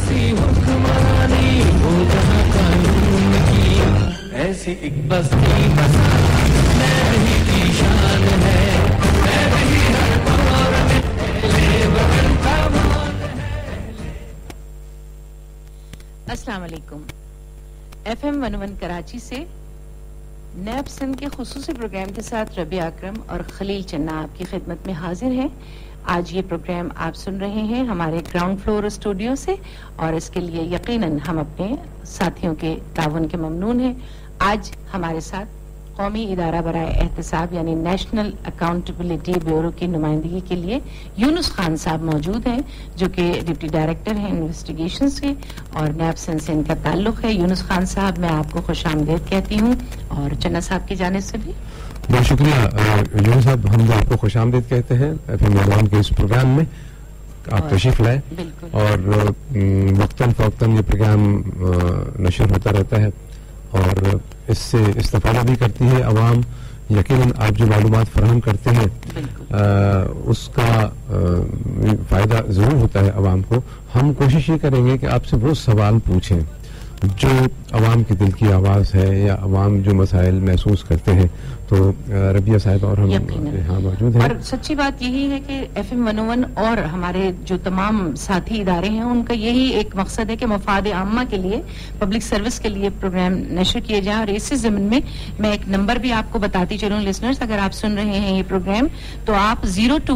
ऐसी हुक्मरानी हो जहाँ कानून की, ऐसी एक बस्ती बसा मैं वही की शान है, मैं वही हर दौर में ले बगन का मान है। अस्सलाम वालेकुम। FM101 कराची से नैब सिंध के खुसूसी प्रोग्राम के साथ रबी अकरम और खलील चन्ना आपकी खिदमत में हाजिर हैं। आज ये प्रोग्राम आप सुन रहे हैं हमारे ग्राउंड फ्लोर स्टूडियो से और इसके लिए यकीनन हम अपने साथियों के ताउन के ममनून हैं। आज हमारे साथ कौमी इदारा बराए एहतसाब यानी नेशनल अकाउंटेबिलिटी ब्यूरो की नुमाइंदगी के लिए यूनुस खान साहब मौजूद हैं, जो कि डिप्टी डायरेक्टर हैं इन्वेस्टिगेशंस के और नैब सिंध से इनका ताल्लुक है। यूनुस खान साहब, मैं आपको खुशामदीद कहती हूँ और चन्ना साहब की जानिब से भी बहुत शुक्रिया। यूनुस साहब, हम आपको खुशामदीद कहते हैं FM101 के इस प्रोग्राम में। आप तशरीफ लाए और वक्तन फवक्तन ये प्रोग्राम नशर होता रहता है और इससे इस्तेफादा भी करती है अवाम। यकीनन आप जो मालूमात फराहम करते हैं उसका फ़ायदा ज़रूर होता है अवाम को। हम कोशिश ये करेंगे कि आपसे वो सवाल पूछें जो अवाम के दिल की आवाज़ है या अवाम जो मसाइल महसूस करते हैं। तो रबिया साहब और हम यहाँ मौजूद हैं। और सच्ची बात यही है कि FM101 और हमारे जो तमाम साथी इदारे हैं उनका यही एक मकसद है कि मफाद आम्मा के लिए, पब्लिक सर्विस के लिए प्रोग्राम नशर किए जाए। और इसी ज़मीन में मैं एक नंबर भी आपको बताती चलूँ लिसनर्स, अगर आप सुन रहे हैं ये प्रोग्राम तो आप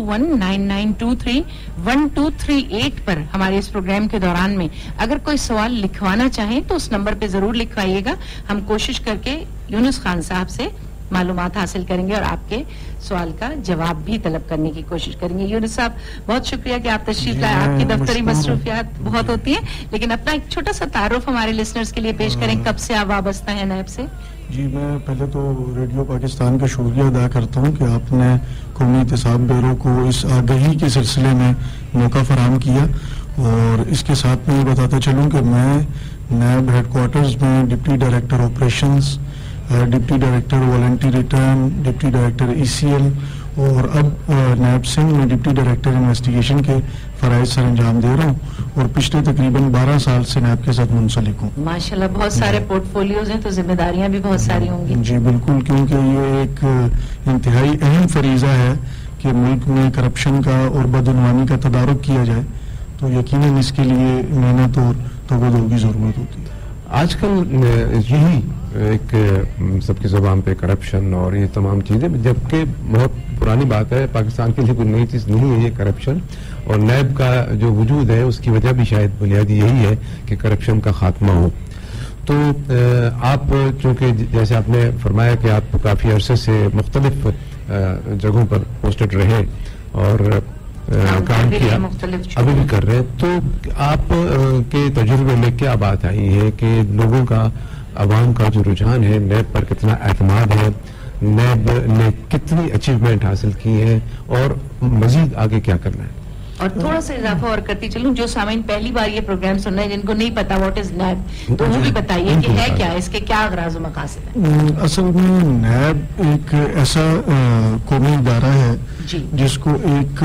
02199231238 पर हमारे इस प्रोग्राम के दौरान में अगर कोई सवाल लिखवाना चाहें तो उस नंबर पे जरूर लिखवाइएगा। हम कोशिश करके यूनुस खान साहब से मालूमात हासिल करेंगे और आपके सवाल का जवाब भी तलब करने की कोशिश करेंगे। यूनुस साहब, बहुत शुक्रिया कि आप तशरीफ लाए। आपकी दफ्तरी मसरूफियात बहुत होती हैं, लेकिन अपना एक छोटा सा तारुफ हमारे लिसनर्स के लिए पेश करें। कब से आप वाबस्ता हैं नैब से? जी, मैं पहले तो रेडियो पाकिस्तान का शुक्रिया अदा करता हूँ कि आपने कौमी एहतसाब ब्यूरो को इस आगाही के सिलसिले में मौका फराहम किया। और इसके साथ मैं बताता चलूँ कि मैं नैब हेडक्वार्टर्स में deputy director operations, deputy director voluntary return, deputy director ECL और अब नैब सिंध में डिप्टी डायरेक्टर इन्वेस्टिगेशन के फराइज सर अंजाम दे रहा हूँ और पिछले तकरीबन 12 साल से नैब के साथ मुंसलिक हूँ। माशाल्लाह, बहुत सारे पोर्टफोलियोज हैं तो जिम्मेदारियां भी बहुत सारी होंगी। जी बिल्कुल, क्योंकि ये एक इंतहाई अहम फरीजा है कि मुल्क में करप्शन का और बदउनवानी का तदारुक किया जाए, तो यकीनन इसके लिए मेहनत और तवज्जो की जरूरत होती है। आजकल यही एक सबकी ज़बान पे करप्शन और ये तमाम चीज़ें, जबकि बहुत पुरानी बात है, पाकिस्तान के लिए कोई नई चीज़ नहीं है ये करप्शन। और नैब का जो वजूद है उसकी वजह भी शायद बुनियादी यही है कि करप्शन का खात्मा हो। तो आप चूँकि जैसे आपने फरमाया कि आप काफ़ी अरसे से मुख्तलिफ जगहों पर पोस्टेड रहे और काम किया, अभी भी कर रहे हैं, तो आप के तजुर्बे में क्या बात आई है कि लोगों का, अवाम का जो रुझान है नैब पर कितना एतमाद है, नैब ने कितनी अचीवमेंट हासिल की है और मजीद आगे क्या करना है? और थोड़ा सा इजाफा और करती चलूं, जो सामीन पहली बार ये प्रोग्राम सुन रहे हैं जिनको नहीं पता व्हाट इज नैब, तो वो भी बताइए कि है क्या, इसके क्या अगराज व मकासद है। असल में नैब एक ऐसा कौमी इदारा है जिसको एक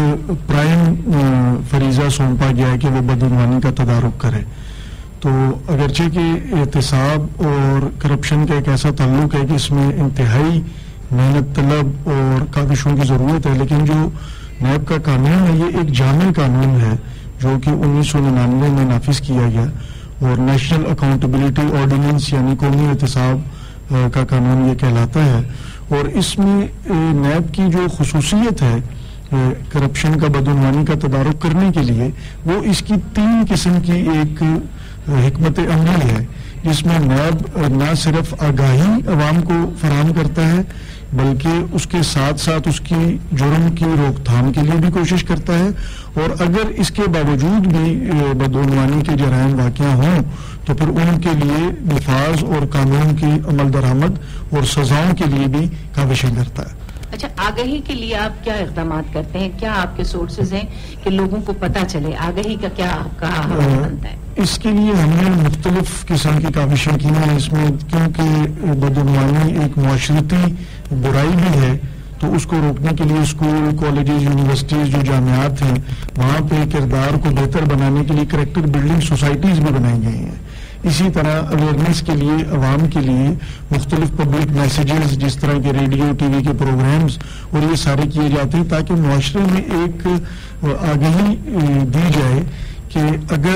प्राइम फरीजा सौंपा गया है कि वो बदउनवानी का तदारुक करे। तो अगरचे कि एहतसाब और करप्शन का एक ऐसा ताल्लुक है कि इसमें इंतहाई मेहनत तलब और काविशों की ज़रूरत है, लेकिन जो नैब का कानून है ये एक जामिल कानून है जो कि 1999 में नाफिज किया गया और नेशनल अकाउंटेबिलिटी ऑर्डिनेंस यानी कौमी एहतसाब का कानून ये कहलाता है। और इसमें नैब की जो खुसूसियत है करप्शन का, बदउनवानी का तदारुक करने के लिए, वो इसकी 3 किस्म की एक हिकमत अमली है, जिसमें नैब न सिर्फ आगाही अवाम को फराहम करता है बल्कि उसके साथ साथ उसकी जुर्म की रोकथाम के लिए भी कोशिश करता है। और अगर इसके बावजूद भी बदउनवानी के जराइम वाक़या हों तो फिर उनके लिए नफाज और कानून की अमल दरामद और सजाओं के लिए भी काविशें करता है। अच्छा, आगाही के लिए आप क्या इक़दाम करते हैं, क्या आपके सोर्सेज हैं कि लोगों को पता चले, आगाही का क्या आपका बनता है? इसके लिए हमने मुख्तलिफ किस्म की काविशें की हैं इसमें, क्योंकि बदउनवानी एक मुआशरती बुराई भी है تو اس کو روکنے کے لیے اسکول، کالجز، یونیورسٹیز، جو جامعات ہیں وہاں پہ کردار کو بہتر بنانے کے لیے کریکٹر بلڈنگ سوسائٹیز بھی بنائی گئی ہیں. اسی طرح اویئرنیس کے لیے، عوام کے لیے مختلف پبلک میسیجز جس طرح کے ریڈیو، ٹی وی کے پروگرامز اور یہ سارے کیے جاتے ہیں تاکہ معاشرے میں ایک آگہی دی جائے کہ اگر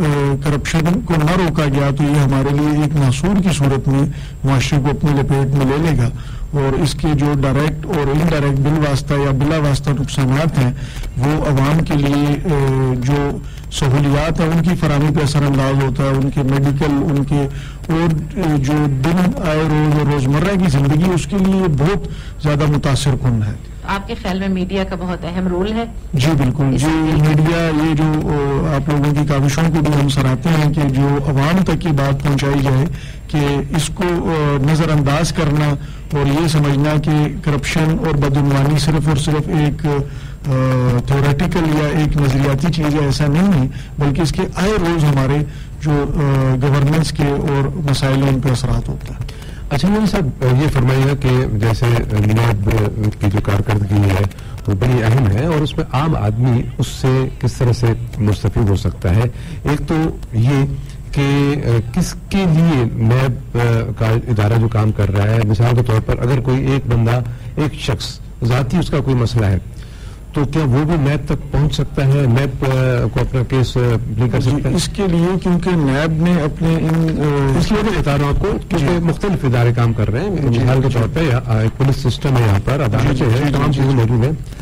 کرپشن کو نہ روکا گیا تو یہ ہمارے لیے ایک ناسور کی صورت میں معاشرے کو اپنے لپیٹ میں لے لے گا، اور اس کے جو ڈائریکٹ اور انڈائریکٹ بل واسطہ یا بلا واسطہ نقصانات ہیں وہ عوام کے لیے جو سہولیات ہیں ان کی فراہمی پہ اثر انداز ہوتا ہے، ان کے میڈیکل، ان کے اور جو دن آئے روز اور روزمرہ کی زندگی اس کے لیے بہت زیادہ متاثر کن ہے. آپ کے خیال میں میڈیا کا بہت اہم رول ہے؟ جی بالکل، جی میڈیا یہ جو آپ لوگوں کی کاوشوں کو بھی ہم سراہتے ہیں کہ جو عوام تک یہ بات پہنچائی جائے کہ اس کو نظر انداز کرنا اور یہ سمجھنا کہ کرپشن اور بدعنوانی صرف اور صرف ایک تھیوریٹیکل یا ایک نظریاتی چیز ہے، ایسا نہیں ہے، بلکہ اس کے آئے روز ہمارے جو گورننس کے اور مسائل ان پہ اثرات ہوتا ہے. اچھا یونس صاحب، یہ فرمائیے گا کہ جیسے نیب کی جو کارکردگی ہے وہ بڑی اہم ہے اور اس میں عام آدمی اس سے کس طرح سے مستفید ہو سکتا ہے. ایک تو یہ کہ کس کے لیے نیب کا ادارہ جو کام کر رہا ہے، مثال کے طور پر اگر کوئی ایک بندہ، ایک شخص ذاتی اس کا کوئی مسئلہ ہے تو کیا وہ بھی نیب تک پہنچ سکتا ہے، نیب کو اپنا کیس پلے کر سکتا ہے؟ اس کے لیے کیونکہ نیب نے اپنے اس لیے میں بتا رہا ہوں آپ کو کیونکہ مختلف ادارے کام کر رہے ہیں. مثال کے طور پہ ایک پولیس سسٹم ہے، یہاں پر عدالتیں ہیں، تمام چیزیں موجود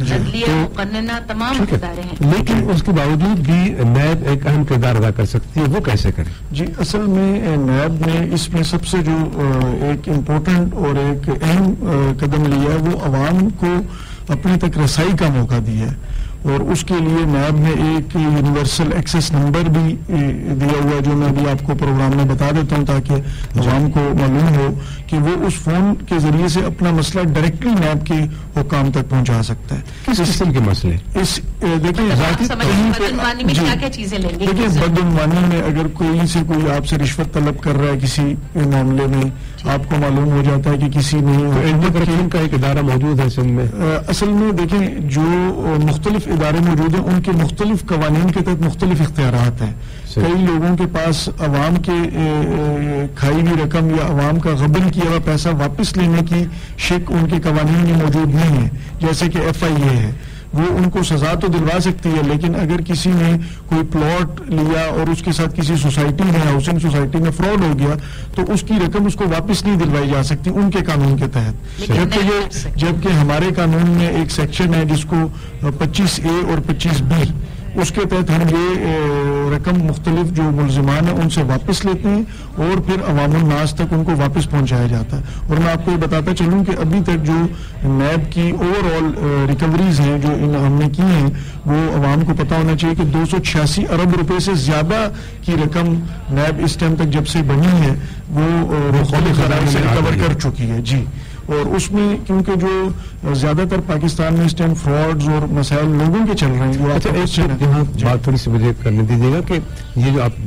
ہیں، تمام ادارے ہیں، لیکن اس کے باوجود بھی نیب ایک اہم کردار ادا کر سکتی ہے. وہ کیسے کرے؟ جی اصل میں نیب نے اس میں سب سے جو ایک امپورٹنٹ اور ایک اہم قدم لیا ہے وہ عوام کو اپنے تک رسائی کا موقع دیا ہے، اور اس کے لیے نیب نے ایک یونیورسل ایکسیس نمبر بھی دیا ہوا ہے جو میں ابھی آپ کو پروگرام میں بتا دیتا ہوں تاکہ عوام کو معلوم ہو کہ وہ اس فون کے ذریعے سے اپنا مسئلہ ڈائریکٹلی نیب کے حکام تک پہنچا سکتا ہے. کس قسم کے مسئلے؟ دیکھیں دیکھیں بدعنوانی میں اگر کوئی سے کوئی آپ سے رشوت طلب کر رہا ہے کسی معاملے میں، آپ کو معلوم ہو جاتا ہے کہ کسی نے کا ایک ادارہ موجود ہے سندھ میں. اصل میں دیکھیں جو مختلف ادارے موجود ہیں ان کے مختلف قوانین کے تحت مختلف اختیارات ہیں. کئی لوگوں کے پاس عوام کے کھائی ہوئی رقم یا عوام کا غبن کیا ہوا پیسہ واپس لینے کی شک ان کے قوانین میں موجود نہیں ہے، جیسے کہ FIA ہے، وہ ان کو سزا تو دلوا سکتی ہے، لیکن اگر کسی نے کوئی پلاٹ لیا اور اس کے ساتھ کسی سوسائٹی میں، ہاؤسنگ سوسائٹی میں فراڈ ہو گیا تو اس کی رقم اس کو واپس نہیں دلوائی جا سکتی ان کے قانون کے تحت. جبکہ ہمارے قانون میں ایک سیکشن ہے جس کو 25A اور 25B، اس کے تحت ہم یہ رقم مختلف جو ملزمان ہیں ان سے واپس لیتے ہیں اور پھر عوام الناس تک ان کو واپس پہنچایا جاتا ہے. اور میں آپ کو یہ بتاتا چلوں کہ ابھی تک جو نیب کی اوور آل ریکوریز ہیں جو ہم نے کی ہیں وہ عوام کو پتا ہونا چاہیے کہ 286 ارب روپے سے زیادہ کی رقم نیب اس ٹائم تک جب سے بنی ہے وہ مختلف خراب سے ریکور کر چکی ہے. جی، اور اس میں کیونکہ جو زیادہ تر پاکستان میں اس ٹائم فراڈز اور مسائل لوگوں کے چل رہے ہیں. یہاں بات تھوڑی سی مجھے کرنے دیجیے گا کہ یہ جو آپ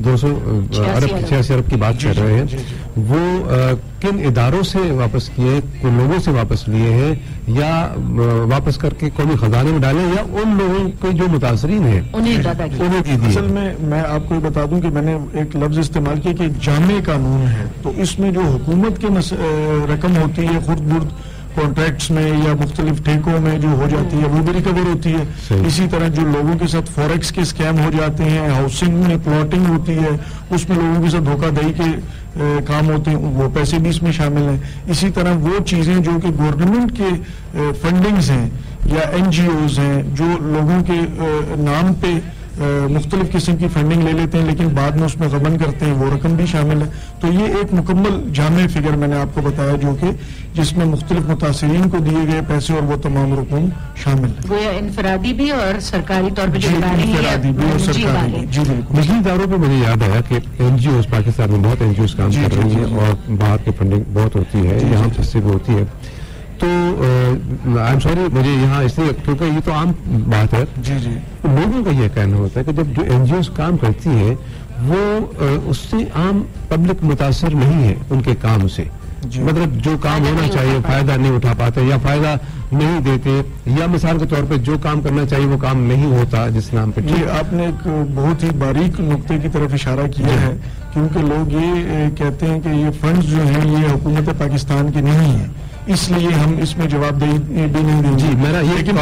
286 ارب کی بات کر رہے ہیں وہ کن اداروں سے واپس کیے، کن لوگوں سے واپس لیے ہیں، یا واپس کر کے قومی خزانے میں ڈالیں، یا ان لوگوں کے جو متاثرین ہیں انہیں؟ اصل میں آپ کو بتا دوں کہ میں نے ایک لفظ استعمال کیا کہ جامع قانون ہے، تو اس میں جو حکومت کے رقم ہوتی ہے خرد برد کانٹریکٹس میں یا مختلف ٹھیکوں میں جو ہو جاتی ہے وہ بھی ریکور ہوتی ہے. اسی طرح جو لوگوں کے ساتھ فوریکس کے اسکیم ہو جاتے ہیں، ہاؤسنگ میں پلاٹنگ ہوتی ہے، اس میں لوگوں کے ساتھ دھوکہ دہی کے کام ہوتے ہیں، وہ پیسے بھی اس میں شامل ہیں. اسی طرح وہ چیزیں جو کہ گورنمنٹ کے فنڈنگز ہیں یا NGOs ہیں جو لوگوں کے نام پہ مختلف قسم کی فنڈنگ لے لیتے ہیں لیکن بعد میں اس میں غبن کرتے ہیں، وہ رقم بھی شامل ہے. تو یہ ایک مکمل جامع فگر میں نے آپ کو بتایا جو کہ جس میں مختلف متاثرین کو دیے گئے پیسے اور وہ تمام رقم شامل ہے. گویا انفرادی بھی اور سرکاری طور پہ انفرادی بھی اور سرکاری. جی بالکل. نجی اداروں پہ مجھے یاد آیا کہ NGOs پاکستان میں بہت NGOs کام کر رہی ہیں اور باہر کی فنڈنگ بہت ہوتی ہے، یہاں سے بھی ہوتی ہے. تو آئی ایم سوری مجھے یہاں اس لیے کیونکہ یہ تو عام بات ہے. جی لوگوں کا یہ کہنا ہوتا ہے کہ جب جو NGOs کام کرتی ہیں وہ اس سے عام پبلک متاثر نہیں ہے ان کے کام سے. مطلب جو کام ہونا چاہیے فائدہ نہیں اٹھا پاتے یا فائدہ نہیں دیتے, یا مثال کے طور پہ جو کام کرنا چاہیے وہ کام نہیں ہوتا جس نام پہ. جی آپ نے ایک بہت ہی باریک نقطے کی طرف اشارہ کیا ہے, کیونکہ لوگ یہ کہتے ہیں کہ یہ فنڈز جو ہیں یہ حکومت پاکستان کے نہیں ہیں, اس لیے ہم اس میں جواب دہی بھی نہیں دیں گے. جی میرا یہ لیکن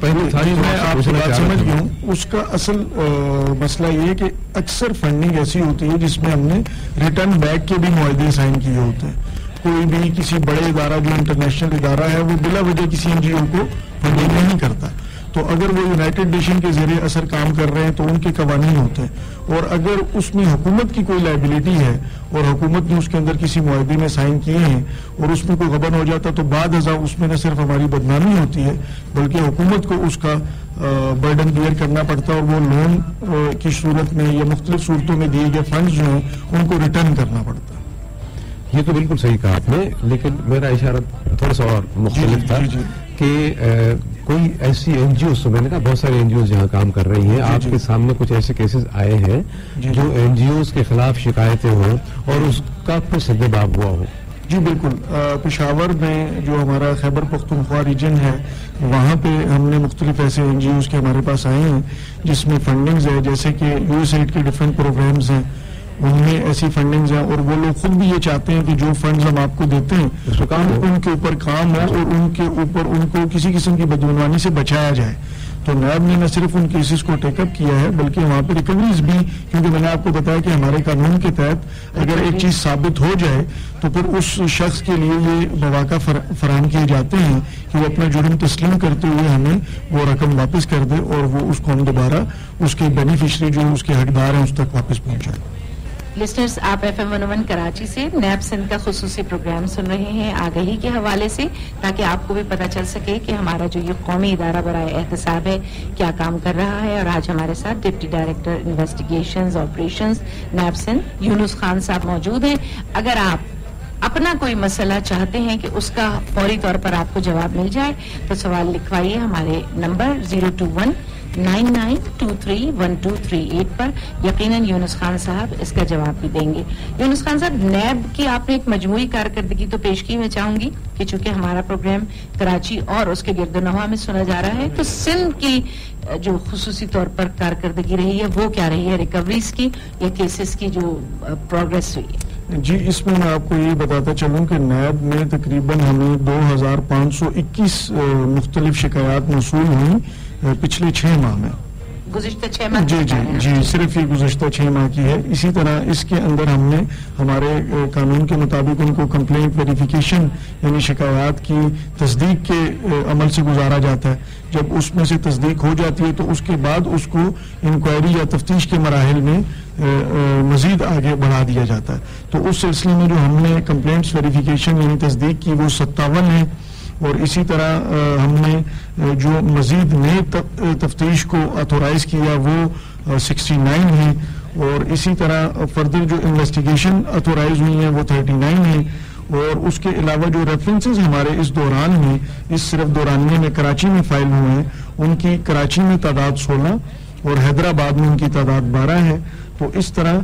میں آپ کی بات سمجھ گیا ہوں. اس کا اصل مسئلہ یہ ہے کہ اکثر فنڈنگ ایسی ہوتی ہے جس میں ہم نے ریٹرن بیک کے بھی معاہدے سائن کیے ہوتے ہیں. کوئی بھی کسی بڑے ادارہ جو انٹرنیشنل ادارہ ہے وہ بلا وجہ کسی این جی او کو فنڈنگ نہیں کرتا. تو اگر وہ یونائٹڈ نیشن کے زیر اثر کام کر رہے ہیں تو ان کے قوانین ہوتے ہیں, اور اگر اس میں حکومت کی کوئی لائبلٹی ہے اور حکومت نے اس کے اندر کسی معاہدے میں سائن کیے ہیں اور اس میں کوئی غبن ہو جاتا تو بعد ازاں اس میں نہ صرف ہماری بدنامی ہوتی ہے بلکہ حکومت کو اس کا برڈن بیئر کرنا پڑتا ہے, اور وہ لون کی صورت میں یا مختلف صورتوں میں دیے گئے فنڈز جو ہیں ان کو ریٹرن کرنا پڑتا ہے. یہ تو بالکل صحیح کہا آپ نے, لیکن میرا اشارہ تھوڑا سا اور مختلف تھا کہ کوئی ایسی این جی اوز, تو میں نے کہا بہت سارے این جی اوز یہاں کام کر رہی ہیں, آپ کے سامنے کچھ ایسے کیسز آئے ہیں جو این جی اوز کے خلاف شکایتیں ہوں اور اس کا پھر سدباب ہوا ہو. جی بالکل. پشاور میں جو ہمارا خیبر پختونخوا ریجن ہے وہاں پہ ہم نے مختلف ایسے این جی اوز کے ہمارے پاس آئے ہیں جس میں فنڈنگز ہے, جیسے کہ یو ایس ایڈ کے ڈفرینٹ پروگرامز ہیں, ان میں ایسی فنڈنگز ہیں, اور وہ لوگ خود بھی یہ چاہتے ہیں کہ جو فنڈز ہم آپ کو دیتے ہیں ان کے اوپر کام ہو اور ان کے اوپر ان کو کسی قسم کی بدعنوانی سے بچایا جائے. تو نیب نے نہ صرف ان کیسز کو ٹیک اپ کیا ہے بلکہ وہاں پہ ریکوریز بھی, کیونکہ میں نے آپ کو بتایا کہ ہمارے قانون کے تحت اگر ایک چیز ثابت ہو جائے تو پھر اس شخص کے لیے یہ مواقع فراہم کیے جاتے ہیں کہ وہ اپنا جرم تسلیم کرتے ہوئے ہمیں وہ رقم واپس کر دے اور وہ اس کو ہم دوبارہ اس کے بینیفیشری جو اس کے حقدار ہیں اس تک واپس پہنچائیں. لسنرز, آپ FM101 کراچی سے نیب سندھ کا خصوصی پروگرام سن رہے ہیں آگہی کے حوالے سے, تاکہ آپ کو بھی پتہ چل سکے کہ ہمارا جو یہ قومی ادارہ برائے احتساب ہے کیا کام کر رہا ہے. اور آج ہمارے ساتھ deputy director investigations operations NAB Sindh Younus Khan sahab موجود ہیں. اگر آپ اپنا کوئی مسئلہ چاہتے ہیں کہ اس کا فوری طور پر آپ کو جواب مل جائے تو سوال لکھوائیے ہمارے نمبر 02199231238 پر. یقیناً یونس خان صاحب اس کا جواب بھی دیں گے. یونس خان صاحب, نیب کی آپ نے ایک مجموعی کارکردگی تو پیش کی, میں چاہوں گی کہ چونکہ ہمارا پروگرام کراچی اور اس کے گرد و نواح میں سنا جا رہا ہے تو سندھ کی جو خصوصی طور پر کارکردگی رہی ہے وہ کیا رہی ہے, ریکوریز کی یا کیسز کی جو پروگرس ہوئی ہے؟ جی اس میں آپ کو یہ بتاتا چلوں کہ نیب میں تقریباً ہمیں 2521 مختلف شکایات موصول ہوئیں پچھلے 6 ماہ میں. گزشتہ 6 ماہ جی صرف یہ گزشتہ 6 ماہ کی ہے. اسی طرح اس کے اندر ہم نے ہمارے قانون کے مطابق ان کو کمپلینٹ ویریفیکیشن یعنی شکایات کی تصدیق کے عمل سے گزارا جاتا ہے. جب اس میں سے تصدیق ہو جاتی ہے تو اس کے بعد اس کو انکوائری یا تفتیش کے مراحل میں مزید آگے بڑھا دیا جاتا ہے. تو اس سلسلے میں جو ہم نے کمپلینٹس ویریفیکیشن یعنی تصدیق کی وہ 57 ہے, اور اسی طرح ہم نے جو مزید نئے تفتیش کو اتھورائز کیا وہ 69 ہیں, اور اسی طرح فردر جو انویسٹیگیشن اتھورائز ہوئی ہیں وہ 39 ہیں. اور اس کے علاوہ جو ریفرنسز ہمارے اس دوران میں اس صرف دورانیے میں کراچی میں فائل ہوئے ہیں ان کی کراچی میں تعداد 16 اور حیدرآباد میں ان کی تعداد 12 ہے. تو اس طرح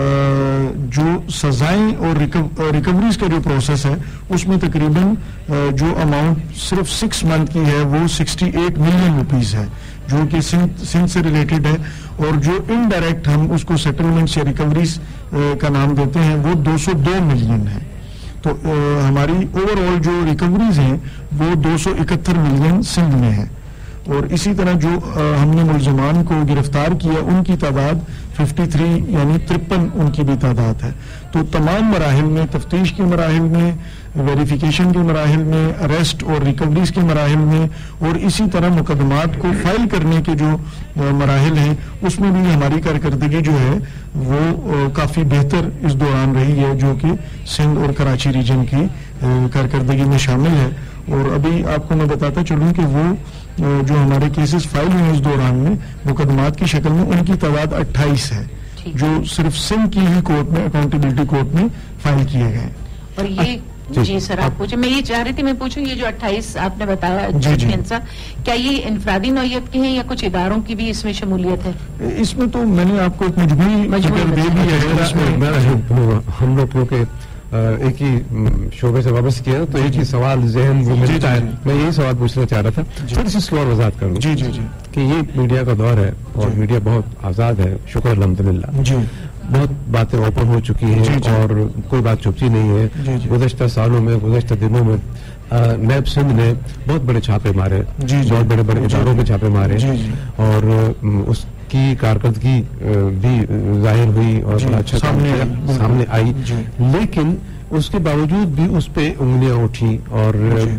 جو سزائیں اور ریکوریز کا جو پروسیس ہے اس میں تقریباً جو اماؤنٹ صرف 6 منتھ کی ہے وہ 68 ملین روپیز ہے جو کہ سندھ سے ریلیٹڈ ہے, اور جو انڈائریکٹ ہم اس کو سیٹلمنٹس یا ریکوریز کا نام دیتے ہیں وہ 202 ملین ہے. تو ہماری اوور آل جو ریکوریز ہیں وہ 271 ملین سندھ میں ہے. اور اسی طرح جو ہم نے ملزمان کو گرفتار کیا ان کی تعداد 53 یعنی 53 ان کی بھی تعداد ہے. تو تمام مراحل میں, تفتیش کے مراحل میں, ویریفیکیشن کے مراحل میں, اریسٹ اور ریکوریز کے مراحل میں, اور اسی طرح مقدمات کو فائل کرنے کے جو مراحل ہیں اس میں بھی ہماری کارکردگی جو ہے وہ کافی بہتر اس دوران رہی ہے, جو کہ سندھ اور کراچی ریجن کی کارکردگی میں شامل ہے. اور ابھی آپ کو میں بتاتا چلوں کہ وہ جو ہمارے کیسز فائل ہوئے اس دوران میں مقدمات کی شکل میں ان کی تعداد 28 ہے جو صرف سندھ کی ہی کورٹ میں اکاؤنٹیبلٹی کورٹ میں فائل کیے گئے. اور یہ جی سر آپ پوچھیں, میں یہ چاہ رہی تھی میں پوچھوں یہ جو 28 آپ نے بتایا کیا یہ انفرادی نوعیت کے ہیں یا کچھ اداروں کی بھی اس میں شمولیت ہے؟ اس میں تو میں نے آپ کو ایک مجموعی ذکر دے دی ہے. ہم لوگ کیونکہ ایک ہی شعبے سے واپس کیا تو ایک ہی سوال ذہن وہ ملتا ہے. میں یہی سوال پوچھنا چاہ رہا تھا, تھوڑی سی اس کی اور وضاحت کر دوں کہ یہ میڈیا کا دور ہے اور میڈیا بہت آزاد ہے, شکر الحمدللہ. بہت باتیں اوپن ہو چکی ہیں اور کوئی بات چھپتی نہیں ہے. گزشتہ سالوں میں, گزشتہ دنوں میں نیب سندھ نے بہت بڑے چھاپے مارے, بہت بڑے بڑے اداروں پہ چھاپے مارے اور اس کی کارکردگی بھی ظاہر ہوئی اور اچھا سامنے آئی. لیکن اس کے باوجود بھی اس پہ انگلیاں اٹھی اور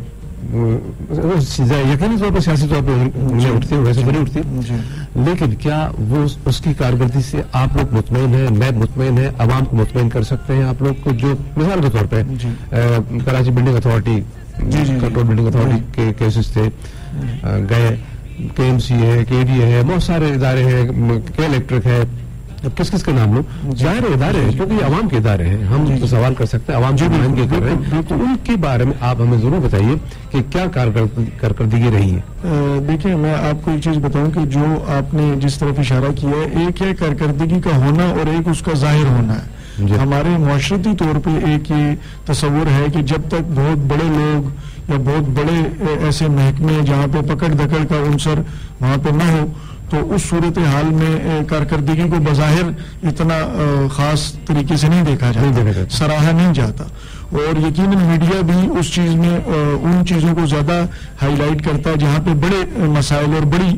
یقینی طور پر سیاسی طور پہ انگلیاں اٹھتی ہیں, ویسے نہیں اٹھتی. لیکن کیا وہ اس کی کارکردگی سے آپ لوگ مطمئن ہیں, نیب مطمئن ہے, عوام کو مطمئن کر سکتے ہیں آپ لوگ کو؟ جو مثال کے طور پہ Karachi building authority, control building authority کے کیسز تھے, گئے KMC ہے, KDA ہے, بہت سارے ادارے ہیں, کے الیکٹرک ہے, اب کس کس کا نام لوں؟ ظاہر ادارے ہیں کیونکہ یہ عوام کے ادارے ہیں, ہم تو سوال کر سکتے ہیں, عوام جو نمائندگی کر رہے ہیں, تو ان کے بارے میں آپ ہمیں ضرور بتائیے کہ کیا کارکردگی رہی ہے. دیکھیں, میں آپ کو ایک چیز بتاؤں کہ جو آپ نے جس طرف اشارہ کیا ہے, ایک ہے کارکردگی کا ہونا اور ایک اس کا ظاہر ہونا ہے. ہمارے معاشرتی طور پہ ایک یہ تصور ہے کہ جب تک بہت بڑے لوگ یا بہت بڑے ایسے محکمے جہاں پہ پکڑ دکڑ کا عنصر وہاں پہ نہ ہو تو اس صورتحال میں کارکردگی کو بظاہر اتنا خاص طریقے سے نہیں دیکھا جاتا, سراہا نہیں جاتا. اور یقیناً میڈیا بھی اس چیز میں ان چیزوں کو زیادہ ہائی لائٹ کرتا ہے جہاں پہ بڑے مسائل اور بڑی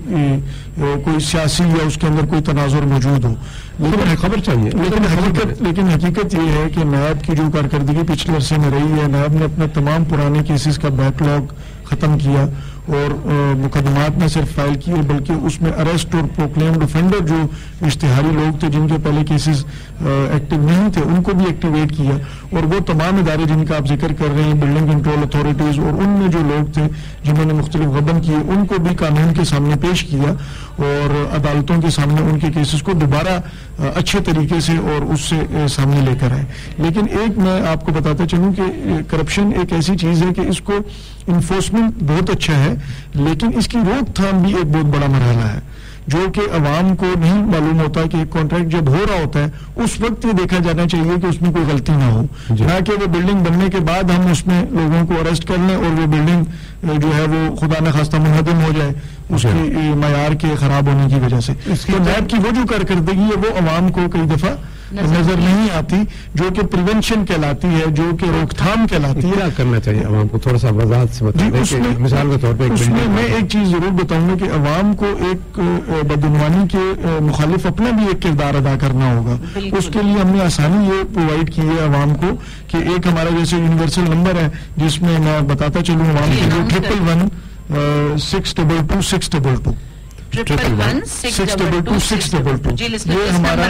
کوئی سیاسی یا اس کے اندر کوئی تناظر موجود ہو. لیکن خبر چاہیے, لیکن حقیقت یہ ہے کہ نیب کی جو کارکردگی پچھلے عرصے میں رہی ہے, نیب نے اپنے تمام پرانے کیسز کا بیک لاگ ختم کیا اور مقدمات نہ صرف فائل کیے بلکہ اس میں اریسٹ اور پروکلیمڈ اوفینڈر جو اشتہاری لوگ تھے جن کے پہلے کیسز ایکٹیو نہیں تھے ان کو بھی ایکٹیویٹ کیا. اور وہ تمام ادارے جن کا آپ ذکر کر رہے ہیں, بلڈنگ کنٹرول اتھارٹیز, اور ان میں جو لوگ تھے جنہوں نے مختلف غبن کیے ان کو بھی قانون کے سامنے پیش کیا اور عدالتوں کے سامنے ان کے کیسز کو دوبارہ اچھے طریقے سے اور اس سے سامنے لے کر آئے. لیکن ایک میں آپ کو بتاتا چلوں کہ کرپشن ایک ایسی چیز ہے کہ اس کو انفورسمنٹ بہت اچھا ہے لیکن اس کی روک تھام بھی ایک بہت بڑا مرحلہ ہے جو کہ عوام کو نہیں معلوم ہوتا کہ ایک کانٹریکٹ جب ہو رہا ہوتا ہے اس وقت یہ دیکھا جانا چاہیے کہ اس میں کوئی غلطی نہ ہو, نہ کہ وہ بلڈنگ بننے کے بعد ہم اس میں لوگوں کو اریسٹ کر لیں اور وہ بلڈنگ جو ہے وہ خدا نخواستہ منہدم ہو جائے اس کی معیار کے خراب ہونے کی وجہ سے. تو نیب کی وہ جو کارکردگی ہے وہ عوام کو کئی دفعہ نظر نہیں آتی جو کہ پریونشن کہلاتی ہے, جو کہ روک تھام کہلاتی ہے. کیا کرنا چاہیے عوام کو؟ تھوڑا سا وضاحت سے بتائیں. مثال کے طور پہ اس میں میں ایک چیز ضرور بتاؤں گا کہ عوام کو ایک بدعنوانی کے مخالف اپنا بھی ایک کردار ادا کرنا ہوگا. اس کے لیے ہم نے آسانی یہ پرووائڈ کی ہے عوام کو کہ ایک ہمارا جیسے یونیورسل نمبر ہے جس میں میں بتاتا چلوں عوام کے لیے 111-622-622 یہ ہمارا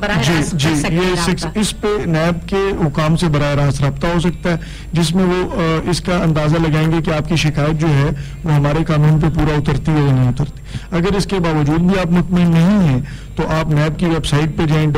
اس پہ نیب کے حکام سے براہ راست رابطہ ہو سکتا ہے جس میں وہ اس کا اندازہ لگائیں گے کہ آپ کی شکایت جو ہے وہ ہمارے قانون پہ پورا اترتی ہے یا نہیں اترتی. اگر اس کے باوجود بھی آپ مطمئن نہیں ہیں تو آپ نیب کی ویب سائٹ پہ جائیں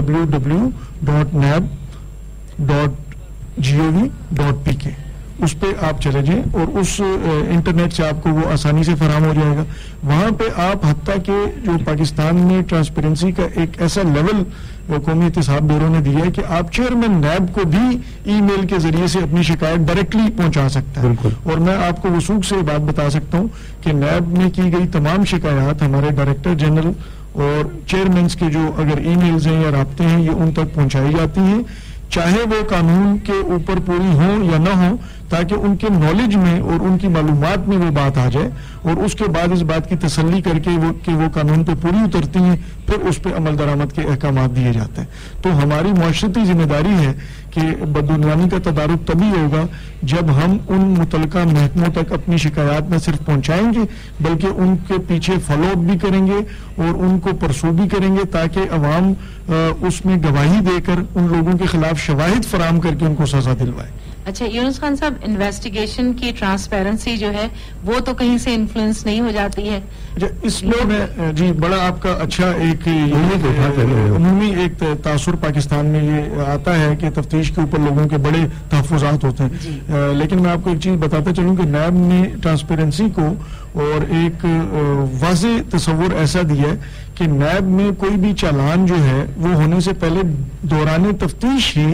www.nab.gov.pk, اس پہ آپ چلے جائیں اور اس انٹرنیٹ سے آپ کو وہ آسانی سے فراہم ہو جائے گا. وہاں پہ آپ حتیٰ کہ جو پاکستان میں ٹرانسپیرنسی کا ایک ایسا لیول قومی احتساب بیورو نے دیا ہے کہ آپ چیئرمین نیب کو بھی ای میل کے ذریعے سے اپنی شکایت ڈائریکٹلی پہنچا سکتا ہے. اور میں آپ کو وثوق سے بات بتا سکتا ہوں کہ نیب میں کی گئی تمام شکایات ہمارے ڈائریکٹر جنرل اور چیئرمینس کے جو اگر ای میلز ہیں یا رابطے ہیں یہ ان تک پہنچائی جاتی ہیں, چاہے وہ قانون کے اوپر پوری ہوں یا نہ ہوں, تاکہ ان کے نالج میں اور ان کی معلومات میں وہ بات آ جائے اور اس کے بعد اس بات کی تسلی کر کے وہ قانون پہ پوری اترتی ہیں, پھر اس پہ عمل درآمد کے احکامات دیے جاتے ہیں. تو ہماری معاشرتی ذمہ داری ہے کہ بدعنوانی کا تدارک تبھی ہوگا جب ہم ان متعلقہ محکموں تک اپنی شکایات نہ صرف پہنچائیں گے بلکہ ان کے پیچھے فالو اپ بھی کریں گے اور ان کو پرسو بھی کریں گے تاکہ عوام اس میں گواہی دے کر ان لوگوں کے خلاف شواہد فراہم کر کے ان کو سزا دلوائے. اچھا یونس خان صاحب, انویسٹیگیشن کی ٹرانسپیرنسی جو ہے وہ تو کہیں سے انفلوئنس نہیں ہو جاتی ہے؟ اس میں جی بڑا آپ کا اچھا ایک عمومی ایک تاثر پاکستان میں یہ آتا ہے کہ تفتیش کے اوپر لوگوں کے بڑے تحفظات ہوتے ہیں, لیکن میں آپ کو ایک چیز بتاتا چلوں کہ نیب نے ٹرانسپیرنسی کو اور ایک واضح تصور ایسا دیا ہے کہ نیب میں کوئی بھی چالان جو ہے وہ ہونے سے پہلے دوران تفتیش ہی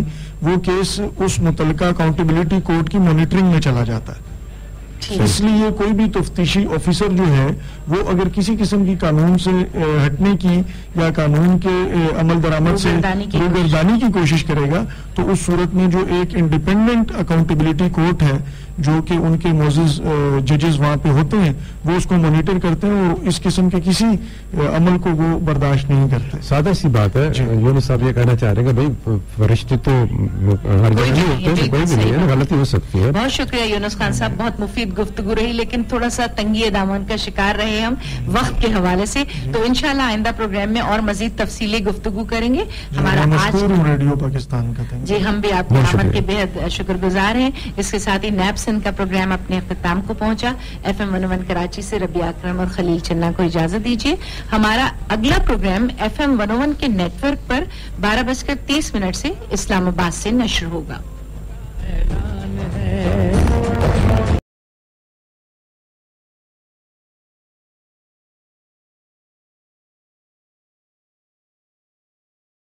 وہ کیس اس متعلقہ اکاؤنٹیبلٹی کوڈ کی مانیٹرنگ میں چلا جاتا ہے. اس لیے کوئی بھی تفتیشی آفیسر جو ہے وہ اگر کسی قسم کی قانون سے ہٹنے کی یا قانون کے عمل درآمد سے روگردانی کی کوشش کرے گا تو اس صورت میں جو ایک انڈیپینڈنٹ اکاؤنٹیبلٹی کورٹ ہے جو کہ ان کے معزز ججز وہاں پہ ہوتے ہیں وہ اس کو مانیٹر کرتے ہیں اور اس قسم کے کسی عمل کو وہ برداشت نہیں کرتے. سادہ سی بات ہے. یونس صاحب یہ کہنا چاہ رہے ہیں کہ بھائی فرشتے تو ہر جگہ نہیں ہوتے, کوئی بھی نہیں ہے, غلطی ہو سکتی ہے. بہت شکریہ یونس خان صاحب, بہت مفید گفتگو رہی, لیکن تھوڑا سا تنگی دامن کا شکار رہے ہم وقت کے حوالے سے. تو انشاءاللہ آئندہ پروگرام میں اور مزید تفصیلی گفتگو کریں گے. ہمارا آج ریڈیو پاکستان کا جی ہم بھی آپ کے آمد کے بےحد شکر گزار ہیں. اس کے ساتھ ہی نیب سندھ کا پروگرام اپنے اختتام کو پہنچا. FM101 کراچی سے ربیہ اکرم اور خلیل چنا کو اجازت دیجیے. ہمارا اگلا پروگرام FM101 کے نیٹ ورک پر 12:30 سے اسلام آباد سے نشر ہوگا.